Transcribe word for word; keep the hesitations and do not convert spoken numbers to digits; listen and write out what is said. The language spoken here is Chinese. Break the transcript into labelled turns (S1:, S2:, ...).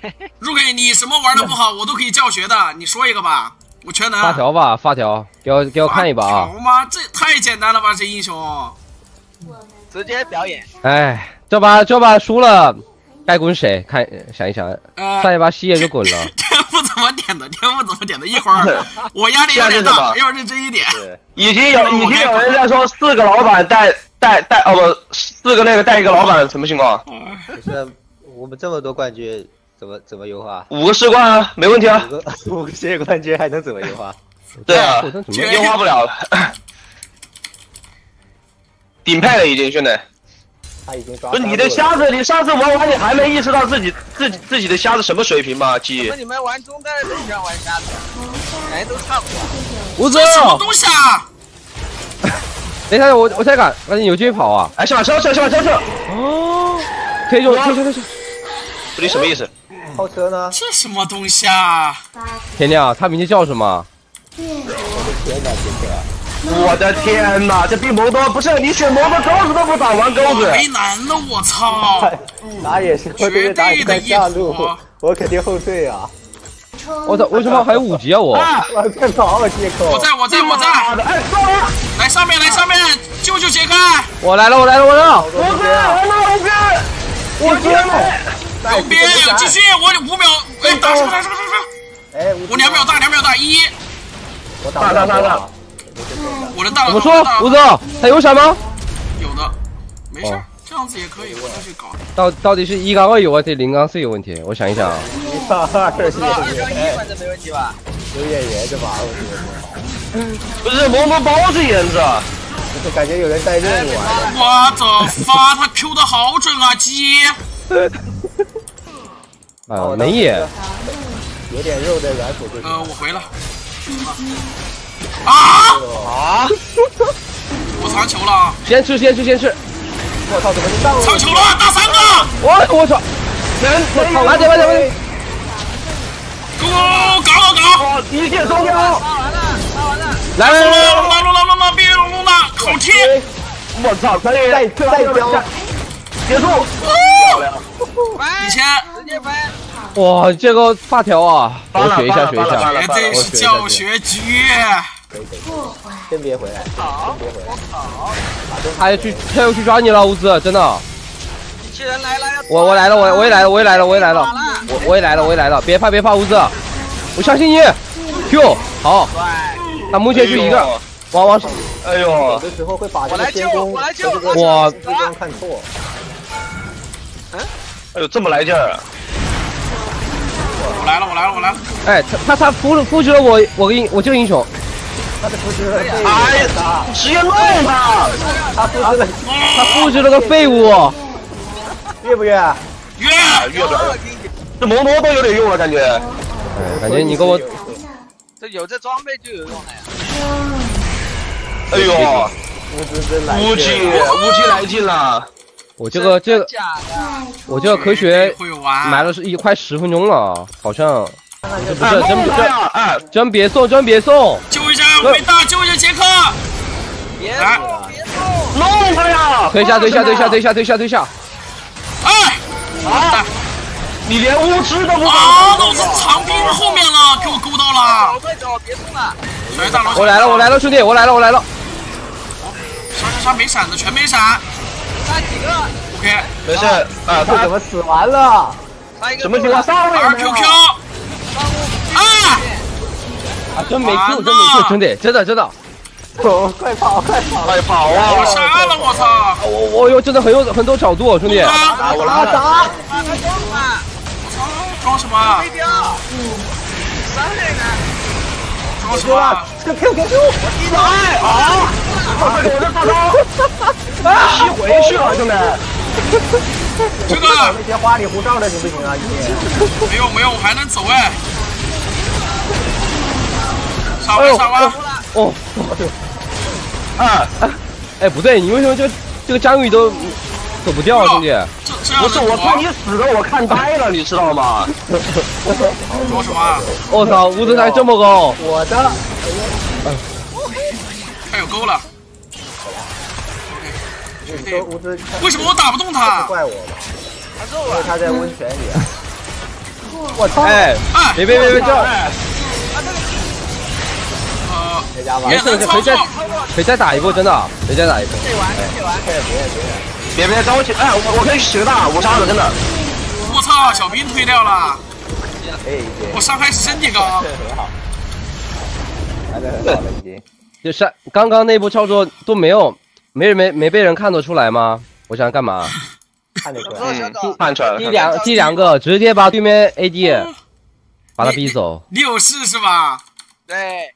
S1: 如给你什么玩的不好，我都可以教学的。你说一个吧，我全能。
S2: 发条吧，发条，给我给我看一把啊！
S1: 条吗？这太简单了吧，这英雄。
S3: 直接表演。
S2: 哎，这把这把输了，该滚谁？看想一想，
S1: 呃、
S2: 上一把西野就滚了。
S1: 天赋怎么点的？天赋怎么点的？一会儿我压力有点大，要认真一点。
S4: 已经有已经有人在说四个老板带带带哦不，四个那个带一个老板，什么情况？
S5: 不是我们这么多冠军，怎么怎么优化？
S4: 五个世冠啊，没问题啊。
S5: 五个五个世界冠军还能怎么优化？
S4: 对啊，优化不了了。顶配了已经，兄弟。
S5: 他已经抓。
S4: 不是你的瞎子，你上次玩完你还没意识到自己自己自己的瞎子什么水平吗？鸡。
S3: 那你们玩中单的都喜欢玩瞎子，感觉都差不多。
S2: 吴泽，
S1: 什么东西啊？
S2: 等一下，我我才敢，赶紧有机会跑啊！
S4: 哎，下马车，下马车，下马车！
S2: 哦，推住，推车，推车。
S4: 不你什么意思？
S5: 后车呢？
S1: 这什么东西啊？
S2: 天亮，他名字叫什么？
S4: 我的天哪，这比摩托不是你选摩托钩子都不打完钩子，
S1: 为难了，我操！
S5: 打野是绝对打野在下路，我肯定后退啊！
S2: 我操，为什么还有五级啊我？
S5: 我在跑，杰克！
S1: 我在我在我在！
S4: 哎，上来！
S1: 来上面来上面，救救杰克！
S2: 我来了我来了我来了！
S4: 我哥，我拿五边，我天哪！
S1: 右边继续，我五秒，哎，打什么打什么打什么？
S5: 哎，
S1: 我两秒大两秒大一。
S5: 我打打打打！
S1: 我的大
S2: 怎么说？吴泽，他有闪吗？
S1: 有的，没事，这样子也可以，我再去搞。
S2: 到到底是一杠二有问题，零杠四有问题？我想一想啊。
S5: 一杠二是
S3: 二杠一反正没问题吧？
S5: 有演员这把我觉得。
S4: 不是萌萌包子颜色，
S5: 就感觉有人带任务啊！
S1: 我的发，他 Q 的好准啊，鸡！
S2: 啊，没野。
S5: 有点肉的软辅就。
S1: 呃，我回了。啊啊！我藏球了，
S2: 先吃先吃先吃！
S5: 我操，怎么就上了？
S1: 藏球了，打三个！
S2: 我我操！人，慢点慢点慢点！
S1: 给我搞搞搞！
S4: 一箭双雕！
S3: 杀完了，杀完了！
S2: 来来来！
S1: 龙了龙了龙了，别龙龙了，好贴！
S4: 我操，可以
S5: 再再标，
S4: 结束！漂亮！
S1: 以前
S3: 直接翻！
S2: 哇，这个发条啊，我学一下学一下，
S1: 绝对是教学局。
S5: 可以可以，先别回来，先别回来。
S3: 好，
S2: 他要去他要去抓你了，吴子，真的。
S3: 机器人来了，
S2: 我我来了，我我也来了，我也来了，我也来了，我我也来了，我也来了，别怕别怕，吴子，我相信你。Q 好，那目前就一个，往往，
S4: 哎呦，
S5: 有的时候会把这个先锋和这个
S2: 哇
S5: 时光看错。
S4: 嗯，哎呦，这么来劲儿啊！
S1: 我来了，我来了，我来了！
S2: 哎，他他他复复制了我我个英我这个英雄，
S5: 他的复制了，
S4: 哎呀，直接弄他！
S5: 他复制了，
S2: 他复制了个废物，
S5: 越不越？
S1: 越
S4: 越不越？这摩托都有点用了，感觉。
S2: 哎，感觉你跟我，
S3: 这有这装备就有用了呀！
S4: 哎呦，
S5: 乌兹真来
S4: 乌鸡乌鸡来劲了！
S2: 我这个这个
S3: 假的，
S2: 我这个科学
S1: 会玩，
S2: 买了是一快十分钟了，好像不是
S4: 哎
S2: 真不
S4: 弄他呀！哎，
S2: 真别送真别送，
S1: 救一下伟大，救一下杰克！
S3: 别
S1: 来
S3: 送别送！
S4: 弄他呀！
S2: 推下推下推下推下推下推下，
S1: 哎，
S4: 啊！你连乌兹都不
S1: 啊！老子藏兵后面了，给我勾到了！
S3: 快走，别送了！
S1: 来大佬，
S2: 我来了我来了兄弟，我来了我来了，
S1: 杀杀杀，没闪的全没闪。
S3: 杀几个
S1: ？OK，
S4: 没事啊，
S5: 他
S4: 他
S5: 怎么死完了？
S3: 杀一个
S4: 什么情况？上位
S1: 二 Q Q， 哎，
S2: 啊真没 Q 真没 Q 兄弟，真的真的，
S5: 走，快跑快跑！
S4: 快跑
S1: 我
S4: 啊！
S1: 杀了，我操！
S2: 我我有真的很有很多角度兄弟，
S4: 打我来了！
S5: 打！
S3: 把他装嘛，
S1: 装什么？
S3: 飞镖，三个人呢，
S1: 装什么？
S5: 这个 Q Q Q，
S4: 来啊！我这大招，吸回去了，兄弟。
S1: 这个
S5: 那些花里胡哨的行不行啊？你
S1: 没有没有，我还能走哎。杀完杀完，
S2: 哦，
S4: 啊！
S2: 哎不对，你为什么这这个章鱼都走不掉啊兄弟？
S1: 这这样
S4: 不是，我看你死的，我看呆了，你知道吗？
S1: 装什么？
S2: 我操，乌兹台这么高，
S5: 我的，
S1: 他有钩了。
S5: 你说乌兹，
S1: 为什么我打不动他？
S5: 怪我吧？因为他在温泉里。
S2: 我操！哎，别别别别这！
S1: 呃，
S2: 没事，可以再可以再打一波，真的，可以再打一波。
S3: 可以玩，可以玩，
S5: 别别
S4: 别
S5: 别，
S4: 别找我去！哎，我我可以起个大五杀的，真的。
S1: 我操，小兵推掉了。
S5: 可以接。
S1: 我伤害是身体高。
S5: 很好。玩的很好了已经。
S2: 就是刚刚那波操作都没有，没人没没被人看得出来吗？我想干嘛？
S5: 看得出来。
S4: 嗯，看出来了。
S2: 第两第两个直接把对面 A D 把他逼走。
S1: 你有事是吧？
S3: 对。